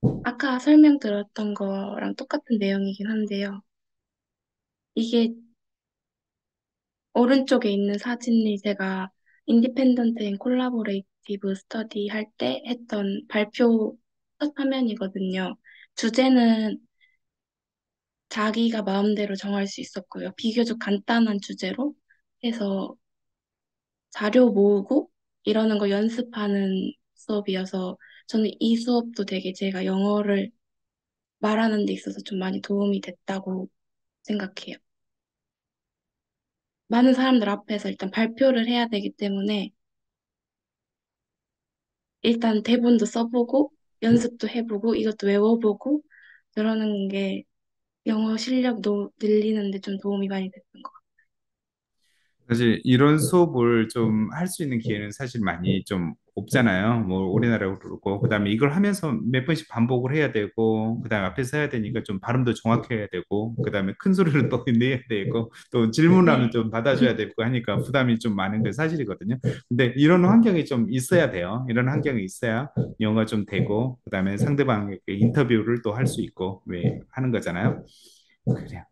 아까 설명드렸던 거랑 똑같은 내용이긴 한데요. 이게 오른쪽에 있는 사진이 제가 인디펜던트 앤 콜라보레이티브 스터디 할 때 했던 발표 첫 화면이거든요. 주제는 자기가 마음대로 정할 수 있었고요. 비교적 간단한 주제로 해서 자료 모으고 이러는 거 연습하는 수업이어서 저는 이 수업도 되게 제가 영어를 말하는 데 있어서 좀 많이 도움이 됐다고 생각해요. 많은 사람들 앞에서 일단 발표를 해야 되기 때문에 일단 대본도 써보고 연습도 해보고 이것도 외워보고 그러는 게 영어 실력 늘리는 데 좀 도움이 많이 됐던 것 사실 이런 수업을 좀 할 수 있는 기회는 사실 많이 좀 없잖아요. 뭐 우리나라도 그렇고 그다음에 이걸 하면서 몇 번씩 반복을 해야 되고 그다음에 앞에서 해야 되니까 좀 발음도 정확해야 되고 그다음에 큰 소리를 또 내야 되고 또 질문하면 같아요. 좀 받아줘야 되고 하니까 부담이 좀 많은 게 사실이거든요. 근데 이런 환경이 좀 있어야 돼요. 이런 환경이 있어야 영어가 좀 되고 그다음에 상대방에게 인터뷰를 또 할 수 있고 왜 하는 거잖아요. 그래요.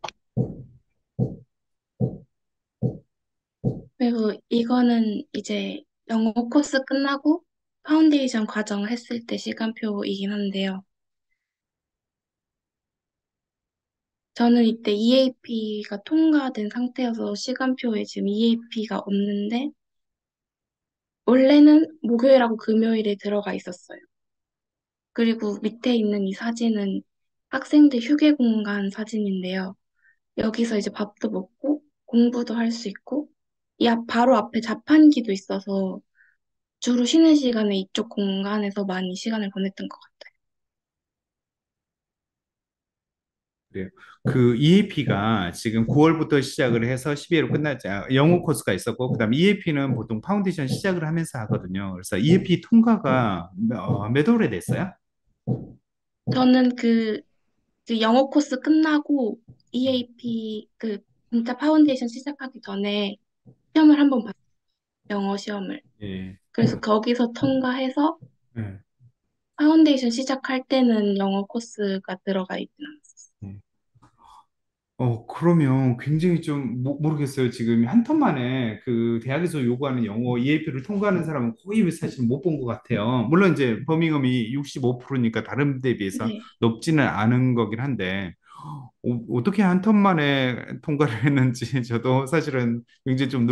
그리고 이거는 이제 영어 코스 끝나고 파운데이션 과정 했을 때 시간표이긴 한데요. 저는 이때 EAP가 통과된 상태여서 시간표에 지금 EAP가 없는데 원래는 목요일하고 금요일에 들어가 있었어요. 그리고 밑에 있는 이 사진은 학생들 휴게 공간 사진인데요. 여기서 이제 밥도 먹고 공부도 할 수 있고 바로 앞에 자판기도 있어서 주로 쉬는 시간에 이쪽 공간에서 많이 시간을 보냈던 것 같아요. 그래요. 그 EAP가 지금 9월부터 시작을 해서 12월로 끝났죠. 영어 코스가 있었고, 그다음 EAP는 보통 파운데이션 시작을 하면서 하거든요. 그래서 EAP 통과가 몇 월에 됐어요? 저는 그 영어 코스 끝나고 EAP 진짜 파운데이션 시작하기 전에 시험을 한번 봤어요. 영어 시험을. 예. 그래서 거기서 통과해서 예. 파운데이션 시작할 때는 영어 코스가 들어가 있진 않았어요. 예. 그러면 굉장히 좀 모르겠어요. 지금 한 턴 만에 그 대학에서 요구하는 영어 EAP를 통과하는 사람은 거의 사실 못 본 것 같아요. 물론 이제 버밍엄이 65%니까 다른 데 비해서 네. 높지는 않은 거긴 한데, 어떻게 한 턴 만에 통과를 했는지 저도 사실은 굉장히 좀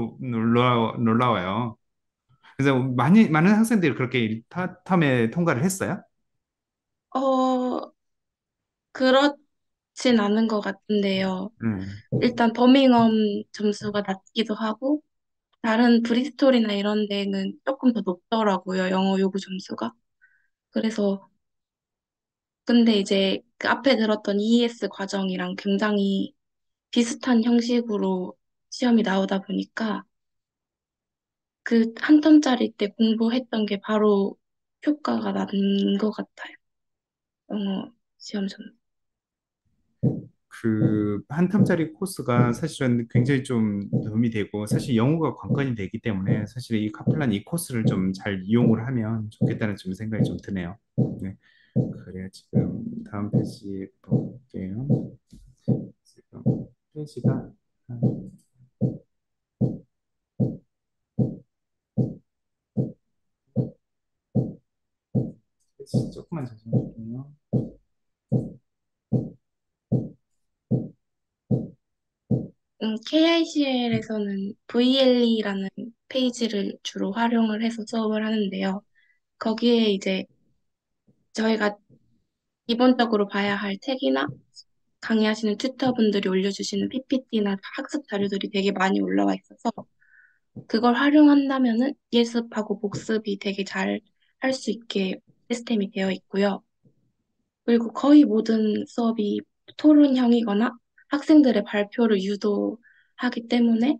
놀라워요. 그래서 많은 학생들이 그렇게 1텀에 통과를 했어요? 어, 그렇진 않은 것 같은데요. 음. 일단 버밍엄 점수가 낮기도 하고 다른 브리스톨이나 이런 데는 조금 더 높더라고요. 영어 요구 점수가. 그래서 근데 이제 그 앞에 들었던 ES 과정이랑 굉장히 비슷한 형식으로 시험이 나오다 보니까 그 한 텀짜리 때 공부했던 게 바로 효과가 난 것 같아요. 영어 시험 전. 그 한 텀짜리 코스가 사실은 굉장히 좀 도움이 되고 사실 영어가 관건이 되기 때문에 사실 이 카플란 이 코스를 좀 잘 이용을 하면 좋겠다는 좀 생각이 좀 드네요. 네. 그래요. 지금 다음 페이지 볼게요. 지금 페이지가 한 페이지 조금만 잠시만요. KICL에서는 VLE라는 페이지를 주로 활용을 해서 수업을 하는데요. 거기에 이제 저희가 기본적으로 봐야 할 책이나 강의하시는 튜터분들이 올려주시는 PPT나 학습 자료들이 되게 많이 올라와 있어서 그걸 활용한다면은 예습하고 복습이 되게 잘 할 수 있게 시스템이 되어 있고요. 그리고 거의 모든 수업이 토론형이거나 학생들의 발표를 유도하기 때문에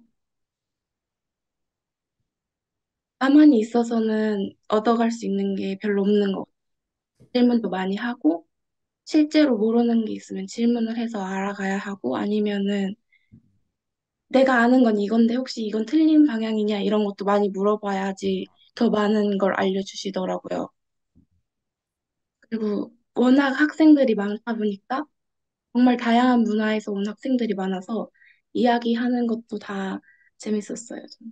가만히 있어서는 얻어갈 수 있는 게 별로 없는 것 같아요. 질문도 많이 하고 실제로 모르는 게 있으면 질문을 해서 알아가야 하고 아니면은 내가 아는 건 이건데 혹시 이건 틀린 방향이냐 이런 것도 많이 물어봐야지 더 많은 걸 알려주시더라고요. 그리고 워낙 학생들이 많다 보니까 정말 다양한 문화에서 온 학생들이 많아서 이야기하는 것도 다 재밌었어요. 저는.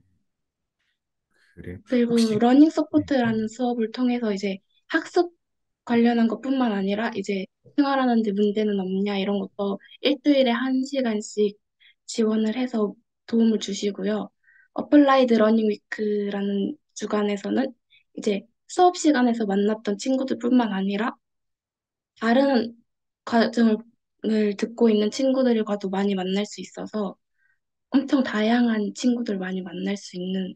그래요. 그리고 혹시 러닝 네. 서포트라는 수업을 통해서 이제 학습 관련한 것뿐만 아니라 이제 생활하는데 문제는 없냐 이런 것도 일주일에 한 시간씩 지원을 해서 도움을 주시고요. 어플라이드 러닝 위크라는 주간에서는 이제 수업 시간에서 만났던 친구들뿐만 아니라 다른 과정을 듣고 있는 친구들과도 많이 만날 수 있어서 엄청 다양한 친구들 많이 만날 수 있는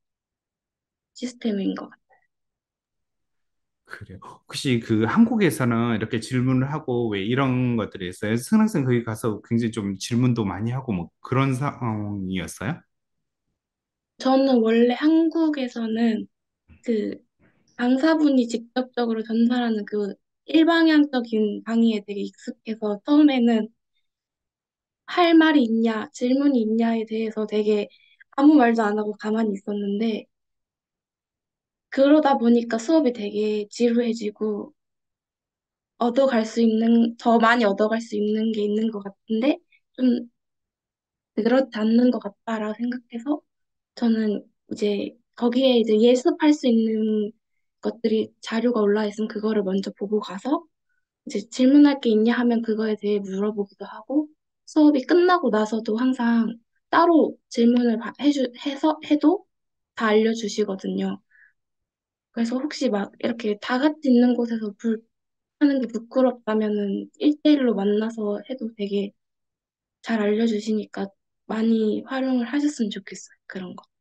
시스템인 것 같아요. 그래요. 혹시 그 한국에서는 이렇게 질문을 하고 왜 이런 것들이 있어요? 승학생 거기 가서 굉장히 좀 질문도 많이 하고 뭐 그런 상황이었어요? 저는 원래 한국에서는 그 강사분이 직접적으로 전달하는 그 일방향적인 강의에 되게 익숙해서 처음에는 할 말이 있냐, 질문이 있냐에 대해서 되게 아무 말도 안 하고 가만히 있었는데 그러다 보니까 수업이 되게 지루해지고 더 많이 얻어갈 수 있는 게 있는 것 같은데 좀 그렇지 않는 것 같다라고 생각해서 저는 이제 거기에 이제 예습할 수 있는 것들이 자료가 올라 있으면 그거를 먼저 보고 가서 이제 질문할 게 있냐 하면 그거에 대해 물어보기도 하고 수업이 끝나고 나서도 항상 따로 질문을 해도 다 알려주시거든요. 그래서 혹시 막 이렇게 다 같이 있는 곳에서 하는 게 부끄럽다면은 1대1로 만나서 해도 되게 잘 알려주시니까 많이 활용을 하셨으면 좋겠어요. 그런 거.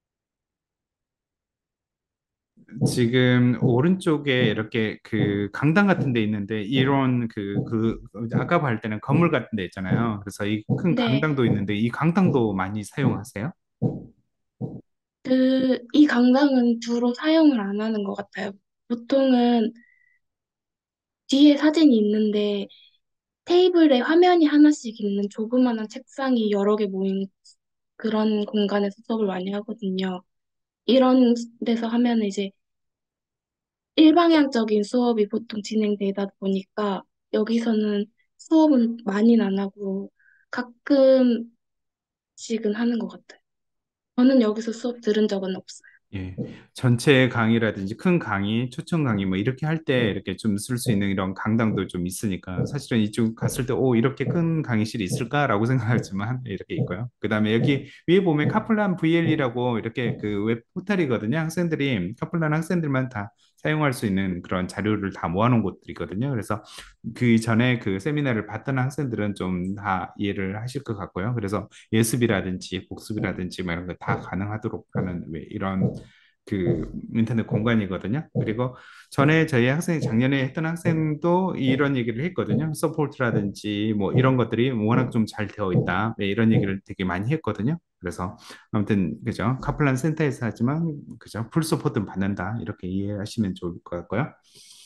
지금 오른쪽에 이렇게 그 강당 같은 데 있는데 이런 아까 볼 때는 건물 같은 데 있잖아요. 그래서 이 큰 네. 강당도 있는데 이 강당도 많이 사용하세요? 이 강당은 주로 사용을 안 하는 것 같아요. 보통은 뒤에 사진이 있는데 테이블에 화면이 하나씩 있는 조그마한 책상이 여러 개 모인 그런 공간에서 수업을 많이 하거든요. 이런 데서 하면 이제 일방향적인 수업이 보통 진행되다 보니까 여기서는 수업은 많이는 안 하고 가끔씩은 하는 것 같아요. 저는 여기서 수업 들은 적은 없어요. 예, 전체 강의라든지 큰 강의, 초청 강의 뭐 이렇게 할 때 이렇게 좀 쓸 수 있는 이런 강당도 좀 있으니까 사실은 이쪽 갔을 때 오, 이렇게 큰 강의실이 있을까라고 생각하지만 이렇게 있고요. 그다음에 여기 위에 보면 카플란 VL이라고 이렇게 그 웹 포털이거든요. 학생들이 카플란 학생들만 다 사용할 수 있는 그런 자료를 다 모아놓은 곳들이거든요. 그래서 그 전에 그 세미나를 봤던 학생들은 좀 다 이해를 하실 것 같고요. 그래서 예습이라든지 복습이라든지 뭐 이런 거 다 가능하도록 하는 왜 이런 그 인터넷 공간이거든요. 그리고 전에 저희 학생이 작년에 했던 학생도 이런 얘기를 했거든요. 서포트라든지 뭐 이런 것들이 워낙 좀 잘 되어 있다. 네, 이런 얘기를 되게 많이 했거든요. 그래서 아무튼 그죠. 카플란 센터에서 하지만 그죠. 풀 서포트는 받는다. 이렇게 이해하시면 좋을 것 같고요.